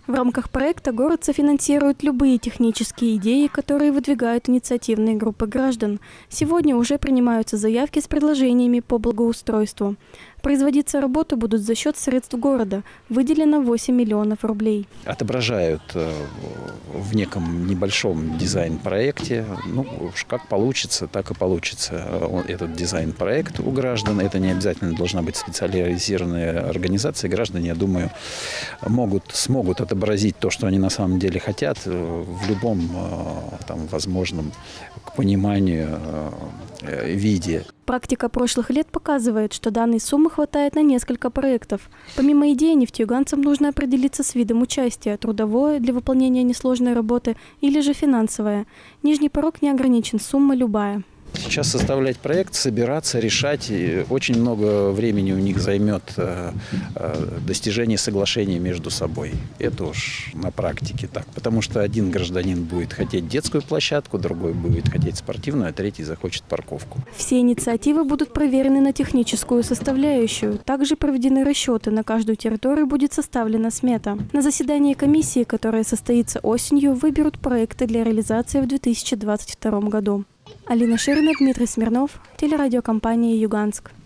В рамках проекта город софинансирует любые технические идеи, которые выдвигают инициативные группы граждан. Сегодня уже принимаются заявки с предложениями по благоустройству. Производиться работы будут за счет средств города. Выделено 8 миллионов рублей. Отображают в неком небольшом дизайн-проекте. Ну, уж как получится, так и получится этот дизайн-проект у граждан. Это не обязательно должна быть специализированная организация. Граждане, я думаю, смогут отобразить то, что они на самом деле хотят, в любом возможном к пониманию виде. Практика прошлых лет показывает, что данной суммы хватает на несколько проектов. Помимо идеи, нефтеюганцам нужно определиться с видом участия – трудовое для выполнения несложной работы или же финансовое. Нижний порог не ограничен, сумма любая. Сейчас составлять проект, собираться, решать. И очень много времени у них займет достижение соглашения между собой. Это уж на практике так. Потому что один гражданин будет хотеть детскую площадку, другой будет хотеть спортивную, а третий захочет парковку. Все инициативы будут проверены на техническую составляющую. Также проведены расчеты. На каждую территорию будет составлена смета. На заседании комиссии, которое состоится осенью, выберут проекты для реализации в 2022 году. Алина Ширина, Дмитрий Смирнов, телерадиокомпания «Юганск».